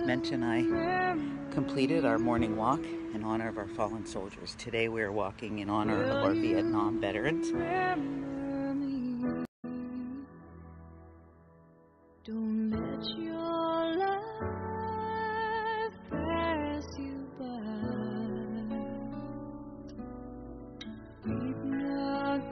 Mensch and I completed our morning walk in honor of our fallen soldiers. Today we are walking in honor of our Vietnam veterans. Don't let your life pass you by. We've not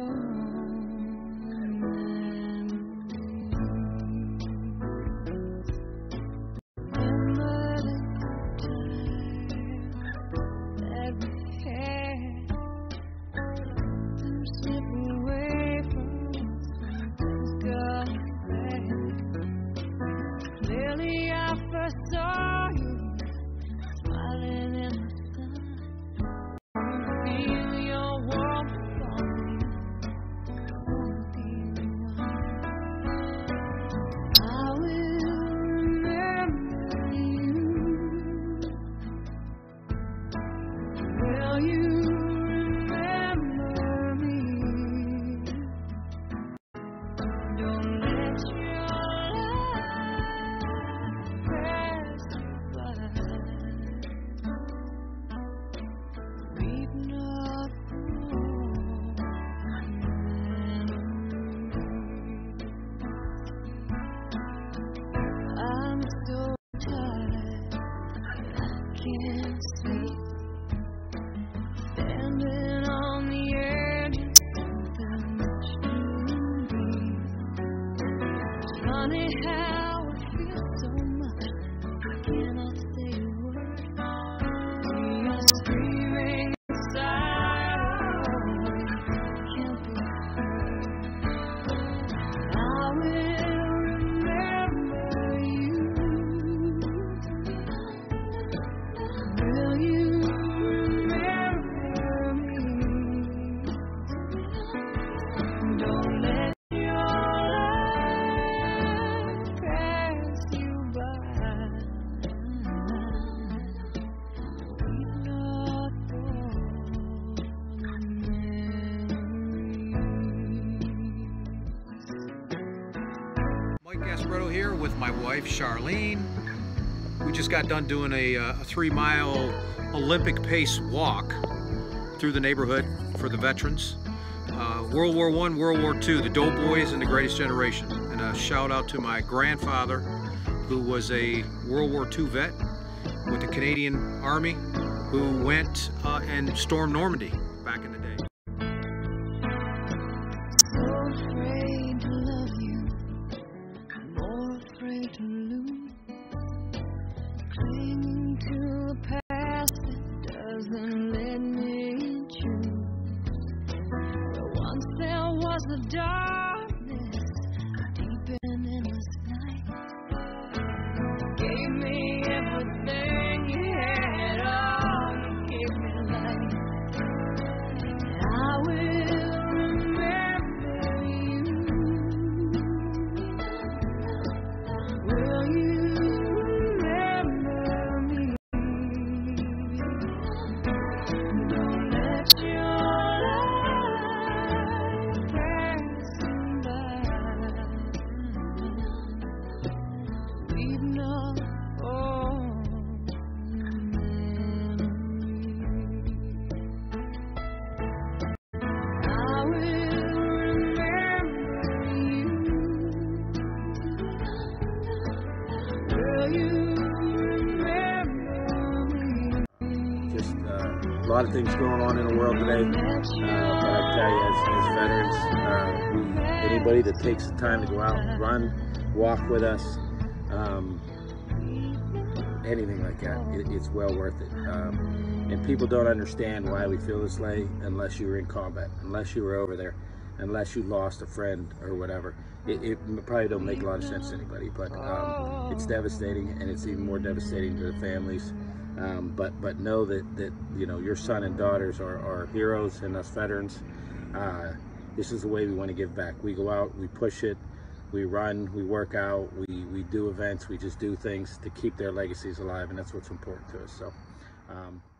I saw you smiling in the sun. Feel your warmth on me. Won't be the one. I will remember you. Will you remember me? Don't let your can't sleep, standing on the edge of something that shouldn't be. It's funny how it feels so much, I cannot say a word. We are screaming inside, can't be heard. I will remember you. Will you remember me? Don't let your life pass you by. We've not forgotten memories. Mike Gasparetto here with my wife Charlene. We just got done doing a 3-mile Olympic pace walk through the neighborhood for the veterans. World War I, World War II, the Doughboys and the Greatest Generation. And a shout out to my grandfather, who was a World War II vet with the Canadian Army, who went and stormed Normandy back in the day. So afraid to love you, more afraid to lose. Clinging to the past that doesn't let me choose. Where once there was a darkness deep in this night. Gave me everything you had, oh, you gave me life. And I will remember you. Will you? Just a lot of things going on in the world today, but I tell you, as veterans, anybody that takes the time to go out, run, walk with us, anything like that, it's well worth it. And people don't understand why we feel this way unless you were in combat, unless you were over there, unless you lost a friend or whatever. It probably don't make a lot of sense to anybody, but it's devastating, and it's even more devastating to the families. But know that you know, your son and daughters are heroes, and us veterans, this is the way we want to give back. We go out, we push it, we run, we work out, we do events, we just do things to keep their legacies alive, and that's what's important to us. So